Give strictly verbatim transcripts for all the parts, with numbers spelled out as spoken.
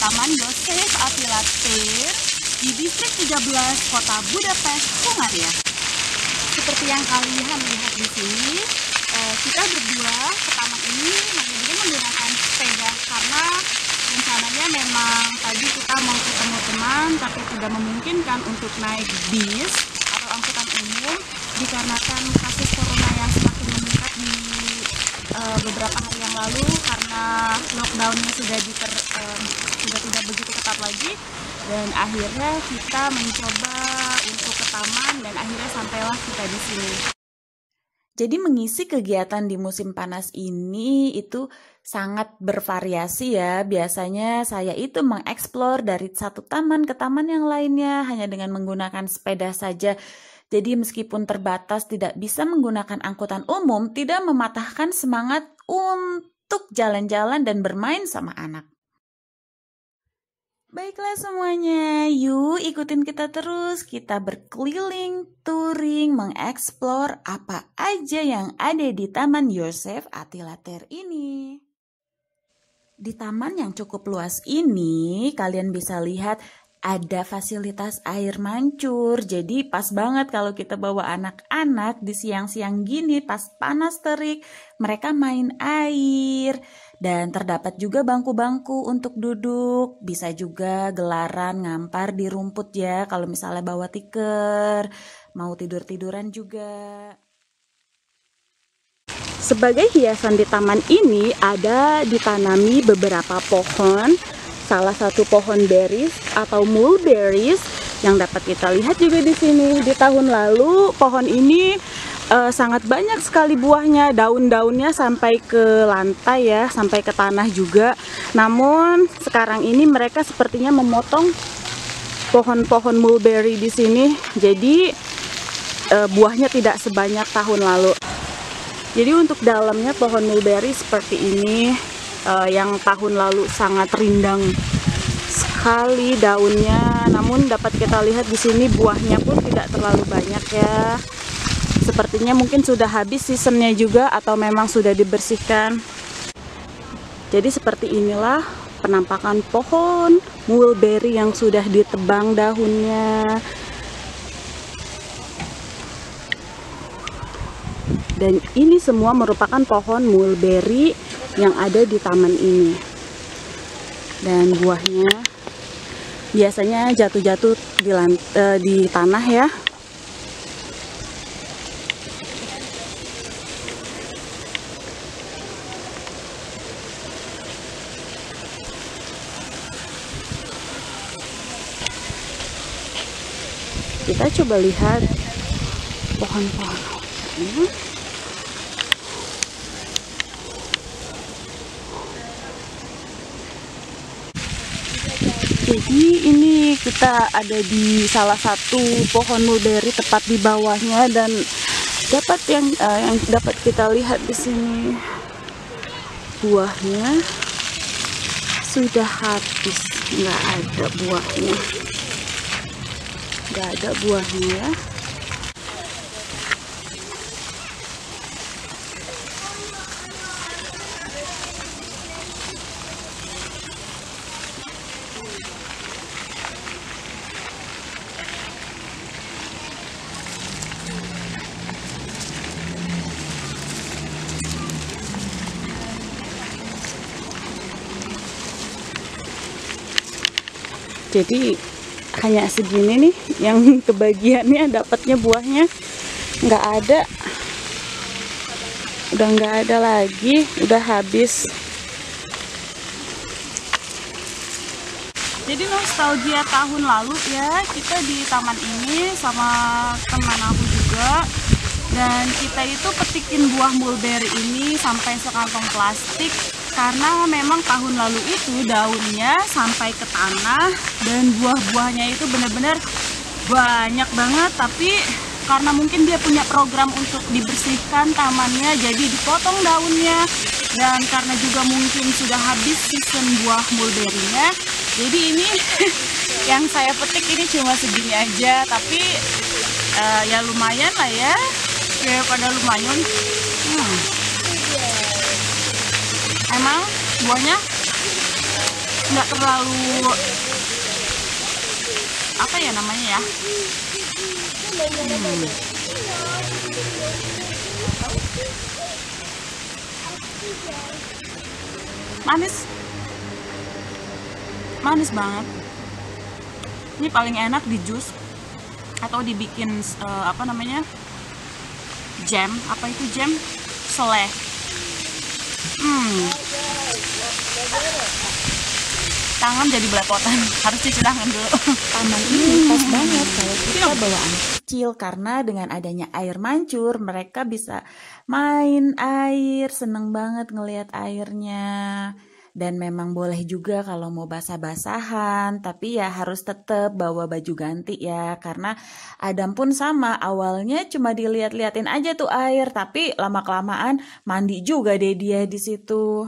Taman József Attila Tér di distrik tiga belas kota Budapest, Hungaria. Seperti yang kalian lihat di sini, eh, kita berdua ke taman ini hanya menggunakan sepeda karena rencananya memang tadi kita mau ketemu teman tapi tidak memungkinkan untuk naik bis atau angkutan umum dikarenakan kasus corona yang semakin meningkat di uh, beberapa hari yang lalu karena lockdownnya sudah diper, uh, sudah tidak begitu ketat lagi, dan akhirnya kita mencoba untuk ke taman dan akhirnya sampailah kita di sini. Jadi mengisi kegiatan di musim panas ini itu sangat bervariasi ya. Biasanya saya itu mengeksplor dari satu taman ke taman yang lainnya hanya dengan menggunakan sepeda saja. Jadi meskipun terbatas tidak bisa menggunakan angkutan umum, tidak mematahkan semangat untuk jalan-jalan dan bermain sama anak. Baiklah semuanya, yuk ikutin kita terus. Kita berkeliling, touring, mengeksplor apa aja yang ada di Taman József Attila Tér ini. Di taman yang cukup luas ini, kalian bisa lihat ada fasilitas air mancur. Jadi pas banget kalau kita bawa anak-anak di siang-siang gini, pas panas terik, mereka main air. Dan terdapat juga bangku-bangku untuk duduk, bisa juga gelaran ngampar di rumput ya kalau misalnya bawa tikar, mau tidur-tiduran juga. Sebagai hiasan di taman ini ada ditanami beberapa pohon, salah satu pohon berries atau mulberries yang dapat kita lihat juga di sini. Di tahun lalu pohon ini Uh, sangat banyak sekali buahnya, daun-daunnya sampai ke lantai ya, sampai ke tanah juga. Namun sekarang ini mereka sepertinya memotong pohon-pohon mulberry di sini, jadi uh, buahnya tidak sebanyak tahun lalu. Jadi untuk dalamnya pohon mulberry seperti ini, uh, yang tahun lalu sangat rindang sekali daunnya. Namun dapat kita lihat di sini buahnya pun tidak terlalu banyak ya. Sepertinya mungkin sudah habis seasonnya juga atau memang sudah dibersihkan. Jadi seperti inilah penampakan pohon mulberry yang sudah ditebang daunnya. Dan ini semua merupakan pohon mulberry yang ada di taman ini. Dan buahnya biasanya jatuh-jatuh di, uh, di tanah ya. Kita coba lihat pohon-pohon ini. Jadi ini kita ada di salah satu pohon mulberry tepat di bawahnya, dan dapat yang uh, yang dapat kita lihat di sini buahnya sudah habis, nggak ada buahnya. Gak ada buahnya ya. Jadi hanya segini nih yang kebagiannya, dapatnya buahnya nggak ada, udah nggak ada lagi, udah habis. Jadi nostalgia tahun lalu ya, kita di taman ini sama teman aku juga, dan kita itu petikin buah mulberry ini sampai sekantong plastik. Karena memang tahun lalu itu daunnya sampai ke tanah dan buah-buahnya itu benar-benar banyak banget, tapi karena mungkin dia punya program untuk dibersihkan tamannya, jadi dipotong daunnya, dan karena juga mungkin sudah habis season buah mulberry-nya, jadi ini yang saya petik ini cuma segini aja, tapi uh, ya lumayan lah ya, ya pada lumayan. Hmm. Emang buahnya nggak terlalu apa ya namanya ya. Hmm. Manis, manis banget. Ini paling enak di jus atau dibikin uh, apa namanya jam, apa itu jam seleh. Hmm. Tangan jadi belepotan, harus cuci tangan dulu. Taman ini pas banget kalau kita bawa anak kecil, karena dengan adanya air mancur mereka bisa main air, seneng banget ngelihat airnya. Dan memang boleh juga kalau mau basah-basahan, tapi ya harus tetap bawa baju ganti ya, karena Adam pun sama, awalnya cuma dilihat-liatin aja tuh air, tapi lama-kelamaan mandi juga deh dia di situ.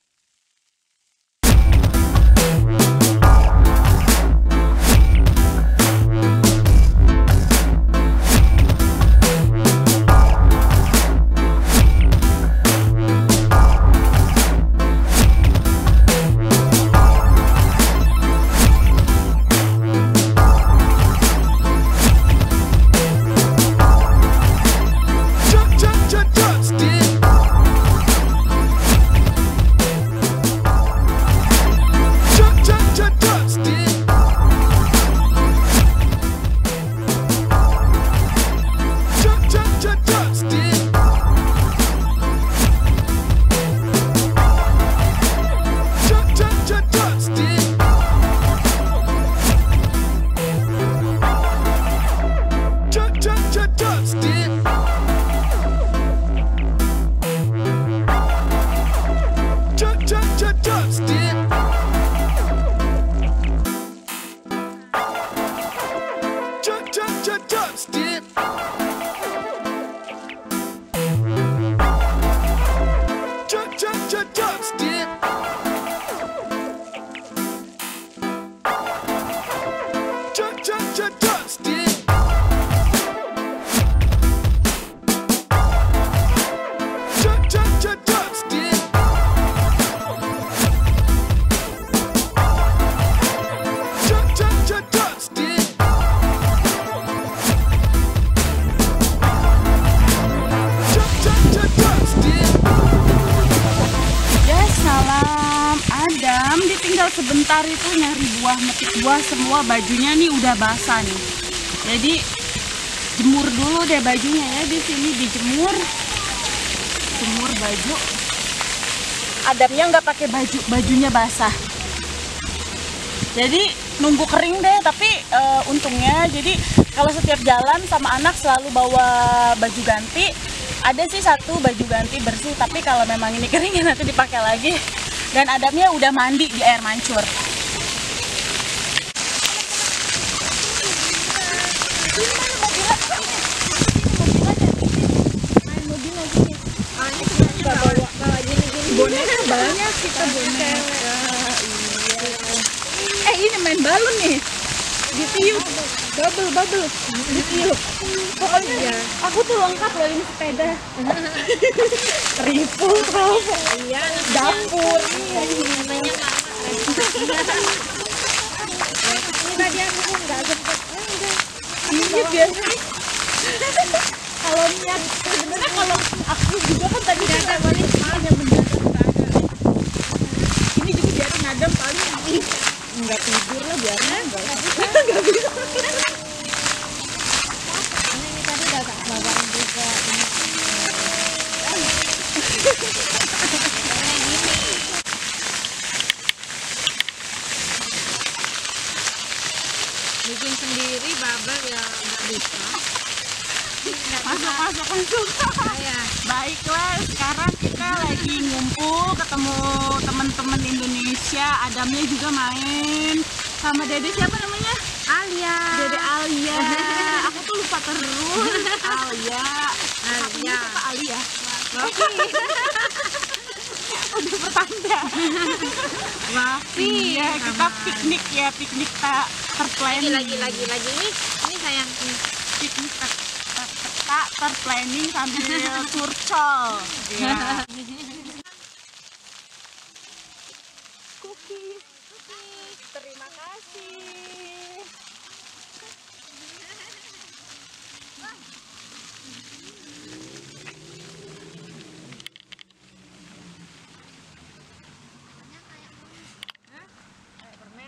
Sebentar itu nyari buah, metik buah, semua bajunya nih udah basah nih. Jadi jemur dulu deh bajunya ya, di sini dijemur, jemur baju. Adamnya nggak pakai baju, bajunya basah. Jadi nunggu kering deh, tapi e, untungnya jadi kalau setiap jalan sama anak selalu bawa baju ganti. Ada sih satu baju ganti bersih, tapi kalau memang ini kering ya nanti dipakai lagi. Dan Adamnya udah mandi di air mancur. Boneka banyak kita boneka. Eh ini main balon nih. Ditiup. Bubble bubble. Ditiup. Pokoknya aku tuh lengkap loh ini sepeda. Ripple rokok. Iya, dapur. Namanya tadi aku nggak sempet. Iya biasa. Kalau niat sebenarnya kalau aku juga kan tadi Nggak ada paling hanya mendadak nggak ada. Ini juga biarin Adam paling nggak tidur lah biarnya nggak bisa nggak bisa. ini tadi udah tak bawain juga. Bikin sendiri babak ya nggak bisa. Masuk masuk masuk. Ya. Baiklah, sekarang kita lagi ngumpul ketemu teman-teman Indonesia. Adamnya juga main sama Dede, siapa namanya? Alia. Dede Alia. Aku tuh lupa terus. Alia. Alia. Apa Alia? Wafi. Udah pertanda. Wafi. Iya, kita piknik ya, piknik tak terplanning. Lagi lagi lagi ini ini sayang ini. Piknik tak tak terplanning sambil curcol. Iya. Cookies. Terima kasih. Kayak permen.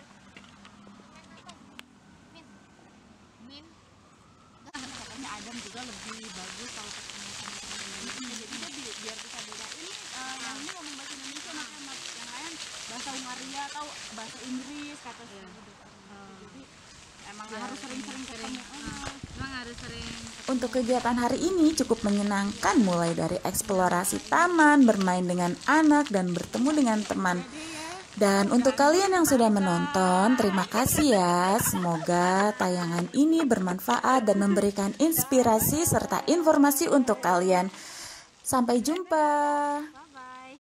Min. Katanya Adam juga lebih bagus kalau ketemu sama teman Indonesia. Jadi dia bi- biar bisa bedain eh, yang ini ngomong bahasa Indonesia, makanya yang lain bahasa Hungaria atau bahasa Inggris kata si Ibu. Jadi emang harus sering-sering ketemu. Ah. Emang harus sering. Untuk kegiatan hari ini cukup menyenangkan, mulai dari eksplorasi taman, bermain dengan anak, dan bertemu dengan teman. Dan untuk kalian yang sudah menonton, terima kasih ya. Semoga tayangan ini bermanfaat dan memberikan inspirasi serta informasi untuk kalian. Sampai jumpa.